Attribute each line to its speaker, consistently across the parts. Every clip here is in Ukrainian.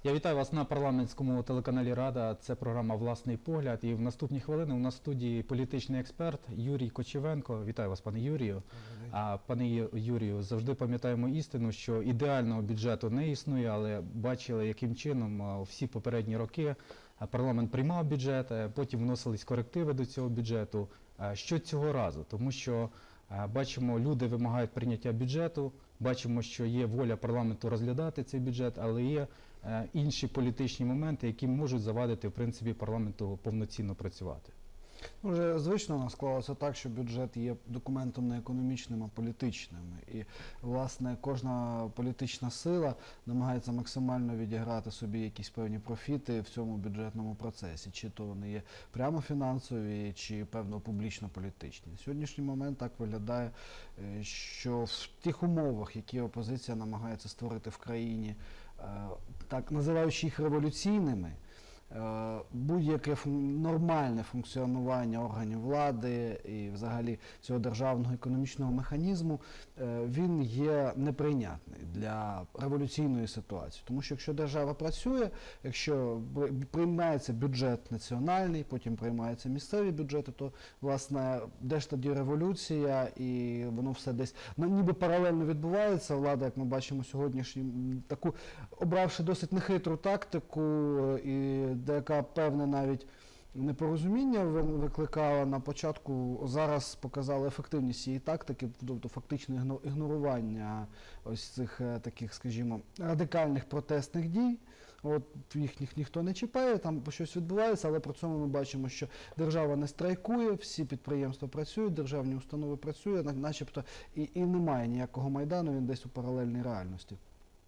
Speaker 1: Я вітаю вас на парламентському телеканалі «Рада». Це програма «Власний погляд». І в наступні хвилини у нас в студії політичний експерт Юрій Кочевенко. Вітаю вас, пане Юрію. Пане Юрію, завжди пам'ятаємо істину, що ідеального бюджету не існує, але бачили, яким чином всі попередні роки парламент приймав бюджет, потім вносились корективи до цього бюджету. Що цього разу? Тому що бачимо, люди вимагають прийняття бюджету, бачимо, що є воля парламенту розглядати цей бюджет, але є інші політичні моменти, які можуть завадити, в принципі, парламенту повноцінно працювати.
Speaker 2: Вже звично у нас склалося так, що бюджет є документом не економічним, а політичним. І, власне, кожна політична сила намагається максимально відіграти собі якісь певні профіти в цьому бюджетному процесі. Чи то вони є прямо фінансові, чи, певно, публічно-політичні. На сьогоднішній момент так виглядає, що в тих умовах, які опозиція намагається створити в країні, так називаючи їх революційними, будь-яке нормальне функціонування органів влади і взагалі цього державного економічного механізму, він є неприйнятний для революційної ситуації. Тому що якщо держава працює, якщо приймається бюджет національний, потім приймаються місцеві бюджети, то, власне, де ж тоді революція, і воно все десь ніби паралельно відбувається. Влада, як ми бачимо сьогоднішню, таку, обравши досить нехитру тактику, і деяка певне навіть непорозуміння викликала на початку, зараз показала ефективність цієї тактики, тобто фактично ігнорування ось цих таких, скажімо, радикальних протестних дій. От їх ніхто не чіпає, там щось відбувається, але при цьому ми бачимо, що держава не страйкує, всі підприємства працюють, державні установи працюють, начебто і немає ніякого Майдану, він десь у паралельній реальності.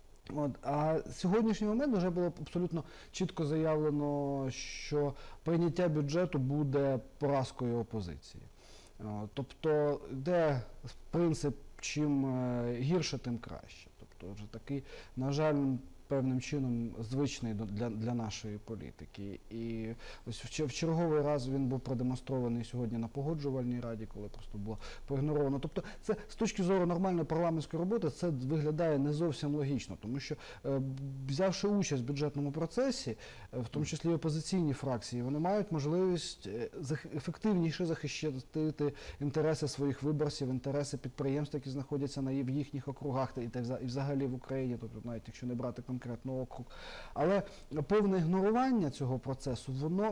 Speaker 2: А сьогоднішній момент вже було абсолютно чітко заявлено, що прийняття бюджету буде поразкою опозиції. Тобто, де принцип, чим гірше, тим краще. Тобто, вже такий, на жаль, певним чином звичний для нашої політики. І ось в черговий раз він був продемонстрований сьогодні на Погоджувальній раді, коли просто було проігноровано. Тобто це з точки зору нормальної парламентської роботи це виглядає не зовсім логічно, тому що взявши участь в бюджетному процесі, в тому числі і опозиційні фракції, вони мають можливість ефективніше захищати інтереси своїх виборців, інтереси підприємств, які знаходяться в їхніх округах і взагалі в Україні, тобто навіть якщо не брати конкретно округ. Але повне ігнорування цього процесу, воно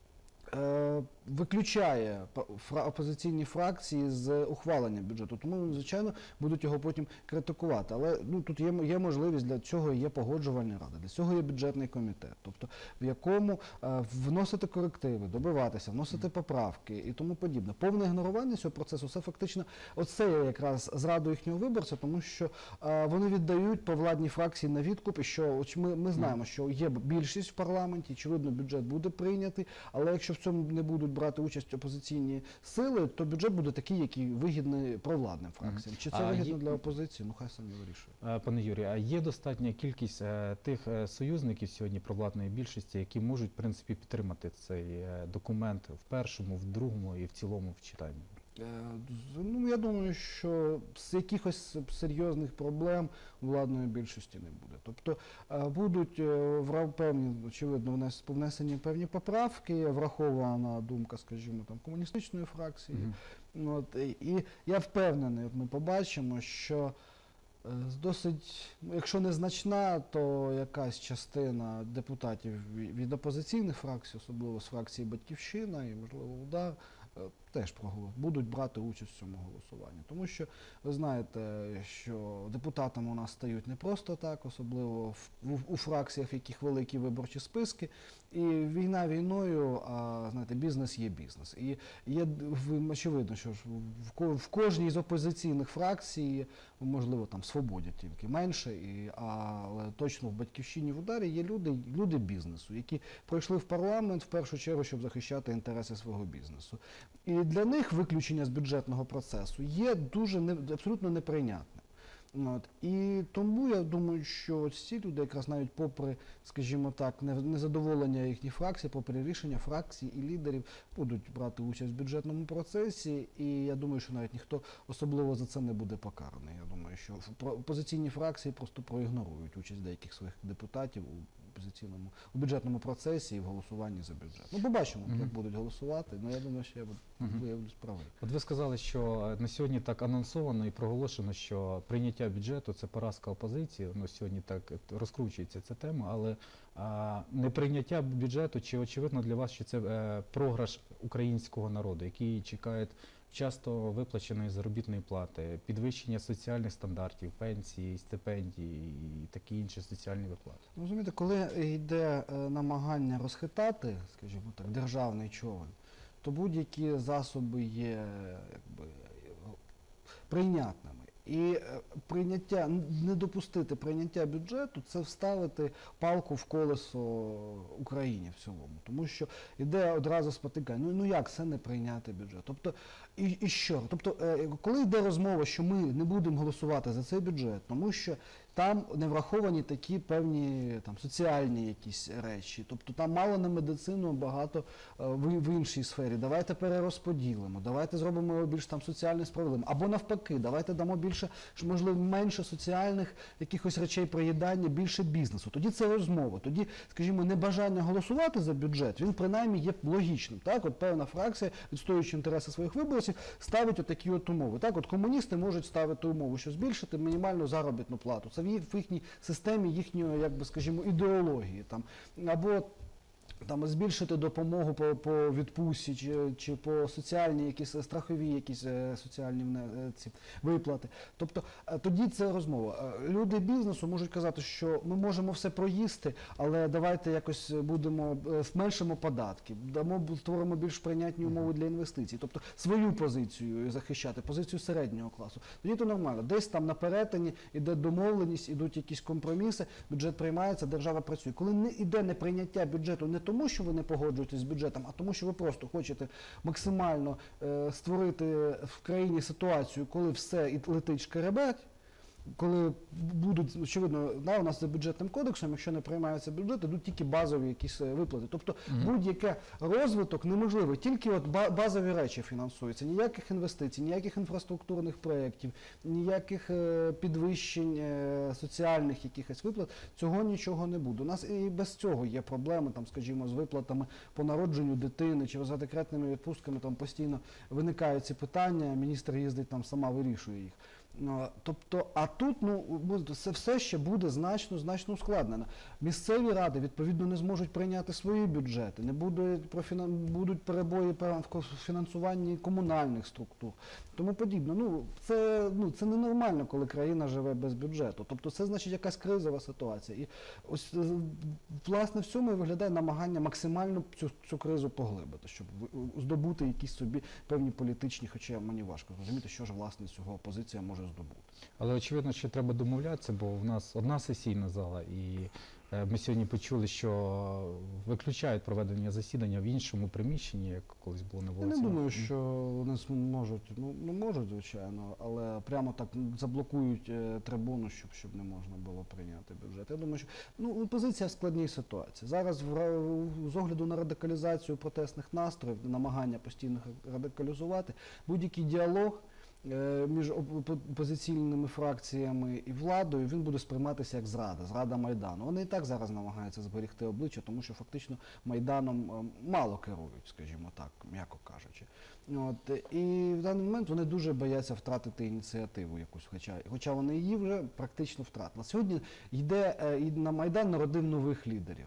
Speaker 2: виключає опозиційні фракції з ухвалення бюджету. Тому, звичайно, будуть його потім критикувати. Але тут є можливість, для цього є Погоджувальна рада, для цього є бюджетний комітет, тобто в якому вносити корективи, добиватися, вносити поправки і тому подібне. Повне ігнорування цього процесу, це фактично, оце є якраз зраду їхнього виборця, тому що вони віддають провладні фракції на відкуп, і що ми знаємо, що є більшість в парламенті, очевидно, бюджет буде прийнятий, але якщо в цьому не будуть брати участь опозиційні сили, то бюджет буде такий, який вигідний провладним фракціям. Чи це вигідно для опозиції? Ну, хай самі вирішують.
Speaker 1: Пане Юрію, а є достатня кількість тих союзників сьогодні провладної більшості, які можуть, в принципі, підтримати цей документ в першому, в другому і в цілому в читанні?
Speaker 2: Ну, я думаю, що з якихось серйозних проблем у владної більшості не буде. Тобто будуть певні, очевидно, внесені певні поправки, врахована думка, скажімо, там, комуністичної фракції. І я впевнений, ми побачимо, що досить, якщо не значна, то якась частина депутатів від опозиційних фракцій, особливо з фракції «Батьківщина» і, можливо, «Удар», теж будуть брати участь в цьому голосуванні. Тому що ви знаєте, що депутатами у нас стають не просто так, особливо у фракціях, в яких великі виборчі списки. І війна війною, а знаєте, бізнес є бізнес. І є очевидно, що в кожній з опозиційних фракцій, можливо, там в «Свободі» тільки менше, але точно в «Батьківщині», в «Ударі» є люди бізнесу, які пройшли в парламент в першу чергу, щоб захищати інтереси свого бізнесу. І для них виключення з бюджетного процесу є абсолютно неприйнятним. І тому я думаю, що ці люди якраз навіть попри, скажімо так, незадоволення їхніх фракцій, попри рішення фракцій і лідерів, будуть брати участь в бюджетному процесі. І я думаю, що навіть ніхто особливо за це не буде покараний. Я думаю, що опозиційні фракції просто проігнорують участь деяких своїх депутатів у у бюджетному процесі і в голосуванні за бюджет. Ну, побачимо, як будуть голосувати, але я думаю, що я виявлюсь правий.
Speaker 1: От ви сказали, що на сьогодні так анонсовано і проголошено, що прийняття бюджету – це поразка опозиції. Ну, сьогодні так розкручується ця тема, але неприйняття бюджету, чи очевидно для вас, що це програш українського народу, який чекає часто виплаченої заробітної плати, підвищення соціальних стандартів, пенсії, стипендії і такі інші соціальні виплати?
Speaker 2: Розумієте, коли йде намагання розхитати, скажімо так, державний човен, то будь-які засоби є прийнятними. І не допустити прийняття бюджету – це вставити палку в колесо Україні в цілому. Тому що йде одразу спотикання, ну як це не прийняти бюджет? Тобто, і що? Тобто, коли йде розмова, що ми не будемо голосувати за цей бюджет, тому що там не враховані такі певні соціальні якісь речі, тобто там мало на медицину, багато в іншій сфері. Давайте перерозподілимо, давайте зробимо його більш соціально справедливим. Або навпаки, давайте дамо більше, можливо, менше соціальних якихось речей проїдання, більше бізнесу. Тоді це розмова. Тоді, скажімо, небажання голосувати за бюджет, він принаймні є логічним. Так, от певна фракція, відстоюючи інтереси своїх виборців, ставить отакі от умови. Так, от комуністи можуть ставити умову, що збільшити мінімальну заробітну плату. Це в їхній системі, їхньої, скажімо, ідеології. Або збільшити допомогу по відпустці чи по соціальні якісь страхові якісь соціальні виплати. Тобто тоді це розмова. Люди бізнесу можуть казати, що ми можемо все проїсти, але давайте якось зменшимо податки, створимо більш прийнятні умови для інвестицій. Тобто свою позицію захищати, позицію середнього класу. Тоді то нормально. Десь там на перетині йде домовленість, ідуть якісь компроміси, бюджет приймається, держава працює. Коли йде неприйняття бюджету не тому, що ви не погоджуєтесь з бюджетом, а тому, що ви просто хочете максимально створити в країні ситуацію, коли все летить шкереберть, коли будуть, очевидно, у нас за бюджетним кодексом, якщо не приймається бюджет, йдуть тільки базові якісь виплати. Тобто будь-який розвиток неможливий, тільки базові речі фінансуються. Ніяких інвестицій, ніяких інфраструктурних проєктів, ніяких підвищень соціальних якихось виплат, цього нічого не буде. У нас і без цього є проблеми, скажімо, з виплатами по народженню дитини чи за декретними відпустками, постійно виникають ці питання, міністр їздить сама вирішує їх. Тобто, а тут це все ще буде значно ускладнено. Місцеві ради, відповідно, не зможуть прийняти свої бюджети, будуть перебої в фінансуванні комунальних структур, тому подібне. Це ненормально, коли країна живе без бюджету. Тобто це значить якась кризова ситуація. І ось, власне, в цьому і виглядає намагання максимально цю кризу поглибити, щоб здобути якісь собі певні політичні, хоча мені важко зрозуміти, що ж, власне, цього опозиція може здобути.
Speaker 1: Але очевидно, що треба домовлятися, бо в нас одна сесійна зала, і ми сьогодні почули, що виключають проведення засідання в іншому приміщенні, як колись було на вулиці.
Speaker 2: Я не думаю, що вони можуть, можуть, звичайно, але прямо так заблокують трибуну, щоб не можна було прийняти бюджет. Я думаю, що опозиція в складній ситуації. Зараз з огляду на радикалізацію протестних настроїв, намагання постійно радикалізувати, будь-який діалог між опозиційними фракціями і владою, він буде сприйматися як зрада Майдану. Вони і так зараз намагаються зберегти обличчя, тому що фактично Майданом мало керують, скажімо так, м'яко кажучи. І в даний момент вони дуже бояться втратити ініціативу якусь, хоча вони її вже практично втратили. Сьогодні йде на Майдан народив нових лідерів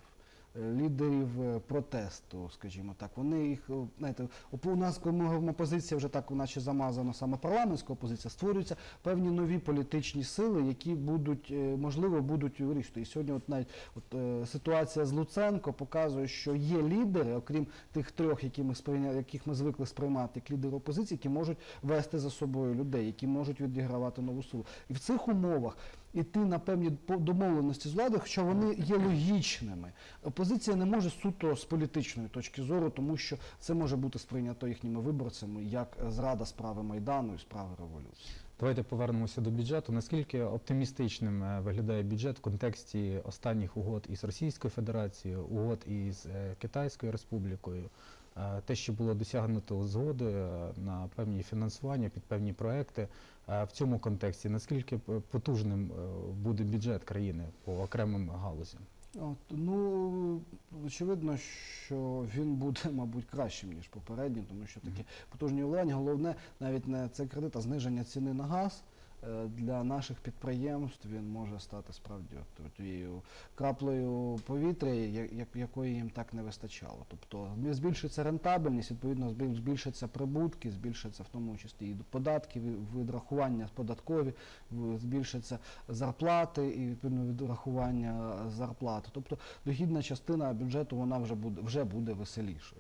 Speaker 2: протесту, скажімо так. Вони їх, знаєте, у нас, коли ми говоримо опозиція, вже так наче замазано саме парламентська опозиція, створюються певні нові політичні сили, які будуть, можливо, будуть вирішувати. І сьогодні навіть ситуація з Луценко показує, що є лідери, окрім тих трьох, яких ми звикли сприймати як лідери опозиції, які можуть вести за собою людей, які можуть відігравати нову силу. І в цих умовах іти на певні домовленості з владою, хоча вони є логічними. Опозиція не може суто з політичної точки зору, тому що це може бути сприйнято їхніми виборцями як зрада справи Майдану і справи революції.
Speaker 1: Давайте повернемося до бюджету. Наскільки оптимістичним виглядає бюджет в контексті останніх угод із Російською Федерацією, угод із Китайською Республікою? Те, що було досягнуто згоди на певні фінансування під певні проекти, в цьому контексті наскільки потужним буде бюджет країни по окремим галузям?
Speaker 2: Ну, очевидно, що він буде, мабуть, кращим, ніж попередній, тому що такі потужні вливання. Головне навіть не цей кредит, а зниження ціни на газ. Для наших підприємств він може стати справді тією краплею повітря, якої їм так не вистачало. Тобто збільшиться рентабельність, відповідно збільшаться прибутки, збільшаться в тому числі і податки, відрахування податкові, збільшаться зарплати і відповідно відрахування зарплати. Тобто дохідна частина бюджету вона вже буде веселішою.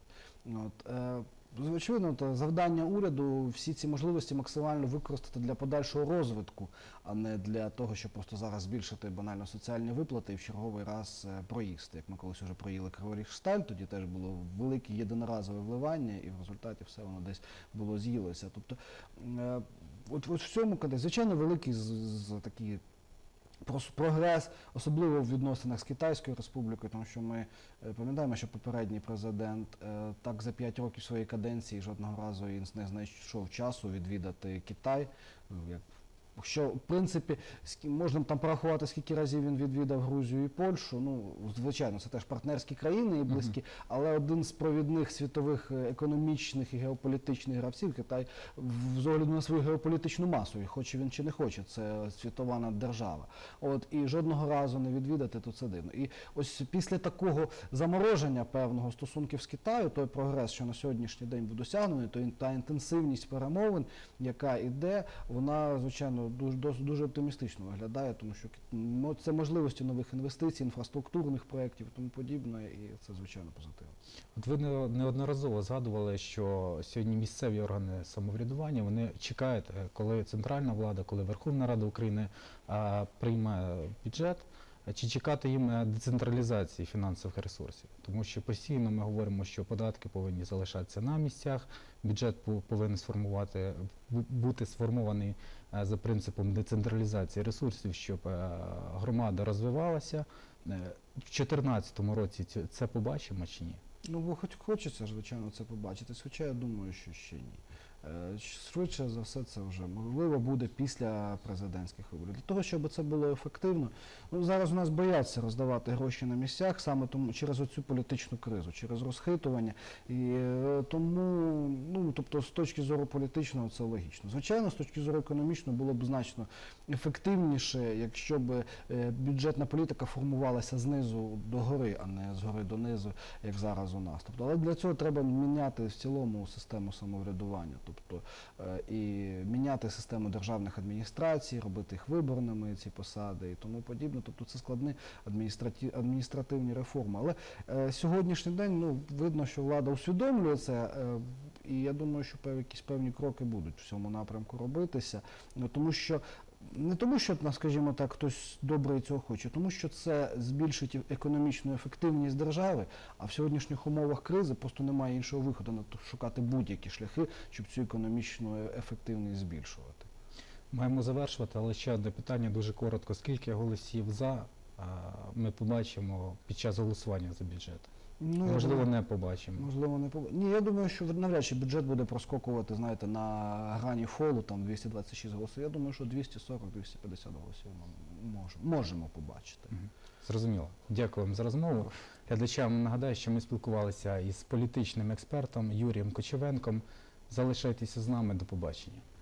Speaker 2: Очевидно, завдання уряду всі ці можливості максимально використати для подальшого розвитку, а не для того, щоб просто зараз збільшити банально соціальні виплати і в черговий раз проїсти. Як ми колись вже проїли Криворіжсталь, тоді теж було велике єдиноразове вливання, і в результаті все воно десь було з'їлося. Тобто, от в цьому контексті, звичайно, великий такий прогрес, особливо в відносинах з Китайською Республікою, тому що ми пам'ятаємо, що попередній президент так за 5 років своєї каденції жодного разу не знайшов часу відвідати Китай. Що, в принципі, можна там порахувати, скільки разів він відвідав Грузію і Польщу. Ну, звичайно, це теж партнерські країни і близькі, але один з провідних світових економічних і геополітичних гравців, Китай, з огляду на свою геополітичну масу, і хоче він чи не хоче, це світова наддержава. І жодного разу не відвідати, то це дивно. І ось після такого замороження певного стосунків з Китаю, той прогрес, що на сьогоднішній день був досягнений, то та інтенсивність перемовин, яка йде, вона, звичайно, дуже оптимістично виглядає, тому що це можливості нових інвестицій, інфраструктурних проєктів і тому подібне, і це, звичайно, позитивно.
Speaker 1: От ви неодноразово згадували, що сьогодні місцеві органи самоврядування, вони чекають, коли центральна влада, коли Верховна Рада України прийме бюджет, чи чекати їм децентралізації фінансових ресурсів? Тому що постійно ми говоримо, що податки повинні залишатися на місцях, бюджет повинен бути сформований за принципом децентралізації ресурсів, щоб громада розвивалася. В 2014 році це побачимо чи ні?
Speaker 2: Ну, бо хочеться, звичайно, це побачити, хоча я думаю, що ще ні. Швидше за все це вже можливо буде після президентських виборів. Для того, щоб це було ефективно, зараз у нас бояться роздавати гроші на місцях саме тому через оцю політичну кризу, через розхитування. І тому, тобто з точки зору політичного це логічно. Звичайно, з точки зору економічного було б значно ефективніше, якщо б бюджетна політика формувалася знизу до гори, а не згори до низу, як зараз у нас. Тобто, але для цього треба міняти в цілому систему самоврядування. Тобто і міняти систему державних адміністрацій, робити їх виборними, ці посади і тому подібне. Тобто це складні адміністративні реформи. Але сьогоднішній день видно, що влада усвідомлює це, і я думаю, що якісь певні кроки будуть в цьому напрямку робитися. Тому що не тому, що, скажімо так, хтось добре цього хоче, тому що це збільшить економічну ефективність держави, а в сьогоднішніх умовах кризи просто немає іншого виходу, на то шукати будь-які шляхи, щоб цю економічну ефективність збільшувати.
Speaker 1: Маємо завершувати, але ще одне питання дуже коротко. Скільки голосів «за» ми побачимо під час голосування за бюджет? Можливо, не побачимо.
Speaker 2: Можливо, не побачимо. Ні, я думаю, що навряд чи бюджет буде проскокувати, знаєте, на грані фолу, там 226 голосів. Я думаю, що 240-250 голосів ми можемо побачити.
Speaker 1: Зрозуміло. Дякую вам за розмову. Глядачам нагадаю, що ми спілкувалися із політичним експертом Юрієм Кочевенком. Залишайтеся з нами. До побачення.